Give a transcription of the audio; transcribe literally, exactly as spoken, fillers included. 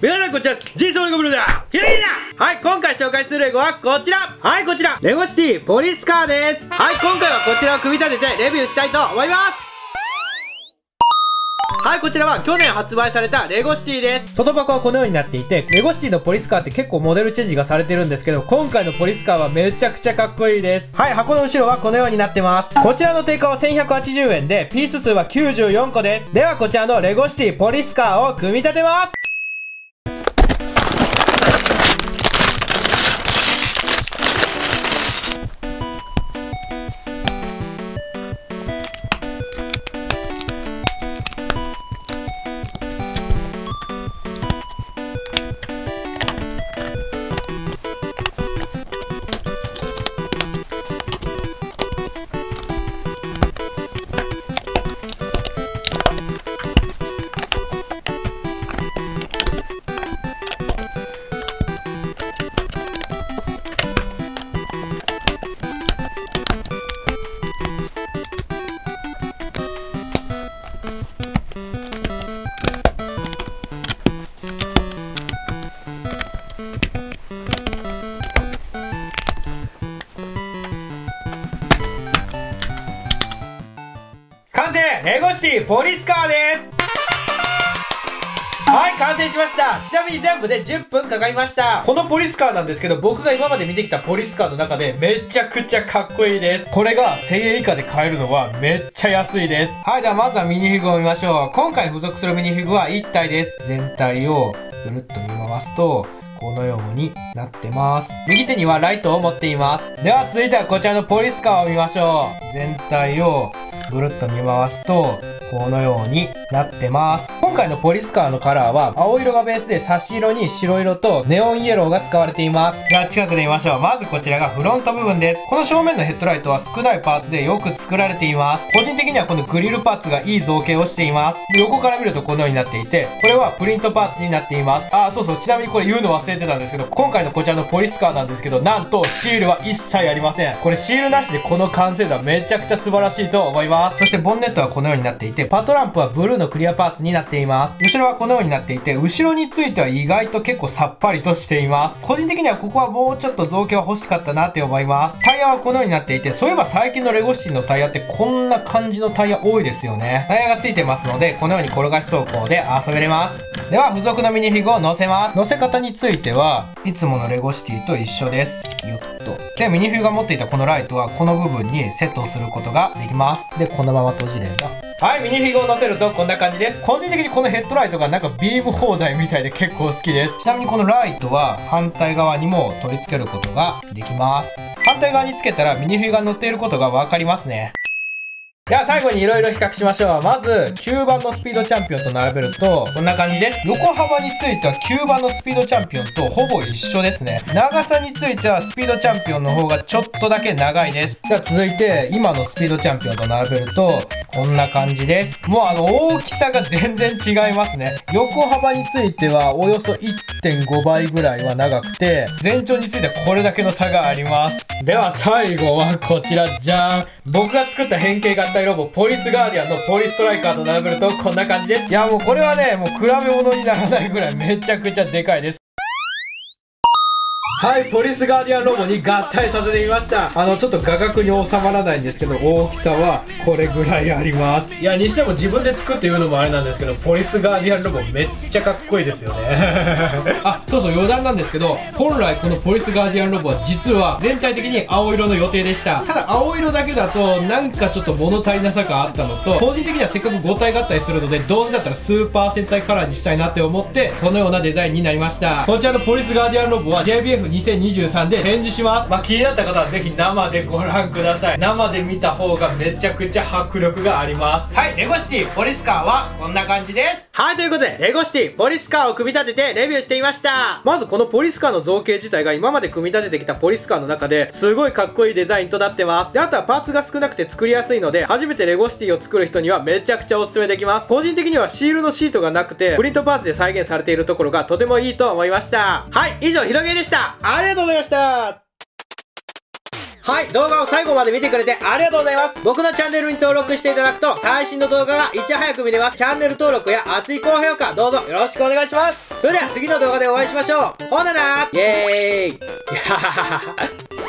皆さんこんにちは。ジーソーレゴブルだ。ひらひら。はい、今回紹介するレゴはこちら。はい、こちら。レゴシティポリスカーです。はい、今回はこちらを組み立ててレビューしたいと思います。はい、こちらは去年発売されたレゴシティです。外箱はこのようになっていて、レゴシティのポリスカーって結構モデルチェンジがされてるんですけど、今回のポリスカーはめちゃくちゃかっこいいです。はい、箱の後ろはこのようになってます。こちらの定価はせんひゃくはちじゅうえんで、ピース数はきゅうじゅうよんこです。ではこちらのレゴシティポリスカーを組み立てます。完成！レゴシティポリスカーです。はい、完成しました。ちなみに全部でじゅっぷんかかりました。このポリスカーなんですけど、僕が今まで見てきたポリスカーの中でめちゃくちゃかっこいいです。これがせんえん以下で買えるのはめっちゃ安いです。はい、ではまずはミニフィグを見ましょう。今回付属するミニフィグはいったいです。全体をぐるっと見回すと、このようになってます。右手にはライトを持っています。では続いてはこちらのポリスカーを見ましょう。全体をぐるっと見回すと、このようになってます。今回のポリスカーのカラーは、青色がベースで差し色に白色とネオンイエローが使われています。では近くで見ましょう。まずこちらがフロント部分です。この正面のヘッドライトは少ないパーツでよく作られています。個人的にはこのグリルパーツがいい造形をしています。で横から見るとこのようになっていて、これはプリントパーツになっています。あー、そうそう、ちなみにこれ言うの忘れてたんですけど、今回のこちらのポリスカーなんですけど、なんとシールは一切ありません。これシールなしでこの完成度はめちゃくちゃ素晴らしいと思います。そしてボンネットはこのようになっていて、パトランプはブルーのクリアパーツになっています。後ろはこのようになっていて、後ろについては意外と結構さっぱりとしています。個人的にはここはもうちょっと造形は欲しかったなって思います。タイヤはこのようになっていて、そういえば最近のレゴシティのタイヤってこんな感じのタイヤ多いですよね。タイヤがついてますので、このように転がし走行で遊べれます。では付属のミニフィグを乗せます。乗せ方についてはいつものレゴシティと一緒です。ゆっと。で、ミニフィグが持っていたこのライトはこの部分にセットをすることができます。で、このまま閉じれば。はい、ミニフィグを乗せるとこんな感じです。個人的にこのヘッドライトがなんかビーム放題みたいで結構好きです。ちなみにこのライトは反対側にも取り付けることができます。反対側につけたらミニフィグが乗っていることがわかりますね。では最後に色々比較しましょう。まず、きゅうばんのスピードチャンピオンと並べると、こんな感じです。横幅についてはきゅうばんのスピードチャンピオンとほぼ一緒ですね。長さについてはスピードチャンピオンの方がちょっとだけ長いです。では続いて、今のスピードチャンピオンと並べると、こんな感じです。もうあの、大きさが全然違いますね。横幅についてはおよそ いってんごばいぐらいは長くて、全長についてはこれだけの差があります。では最後はこちら、じゃーん。僕が作った変形合体ロボポリスガーディアンのポリストライカーと並べるとこんな感じです。いやもうこれはね、もう比べ物にならないぐらいめちゃくちゃでかいです。はい、ポリスガーディアンロボに合体させてみました。あの、ちょっと画角に収まらないんですけど、大きさはこれぐらいあります。いや、にしても自分で作って言うのもあれなんですけど、ポリスガーディアンロボめっちゃかっこいいですよね。あ、そうそう、余談なんですけど、本来このポリスガーディアンロボは実は全体的に青色の予定でした。ただ青色だけだとなんかちょっと物足りなさがあったのと、個人的にはせっかくご体合体するので、どうせだったらスーパー戦隊カラーにしたいなって思って、このようなデザインになりました。こちらのポリスガーディアンロボは ジェイビーエフにせんにじゅうさん で展示します。まあ、気になった方はぜひ生でご覧ください。生で見た方がめちゃくちゃ迫力があります。はい、レゴシティポリスカーはこんな感じです。はい、ということで、レゴシティポリスカーを組み立ててレビューしてみました。まずこのポリスカーの造形自体が今まで組み立ててきたポリスカーの中ですごいかっこいいデザインとなってます。で、あとはパーツが少なくて作りやすいので、初めてレゴシティを作る人にはめちゃくちゃおすすめできます。個人的にはシールのシートがなくて、プリントパーツで再現されているところがとてもいいと思いました。はい、以上、ひろげでした。ありがとうございました。 はい、動画を最後まで見てくれてありがとうございます。僕のチャンネルに登録していただくと、最新の動画がいち早く見れます。チャンネル登録や熱い高評価、どうぞよろしくお願いします。それでは次の動画でお会いしましょう。ほななーイエーイ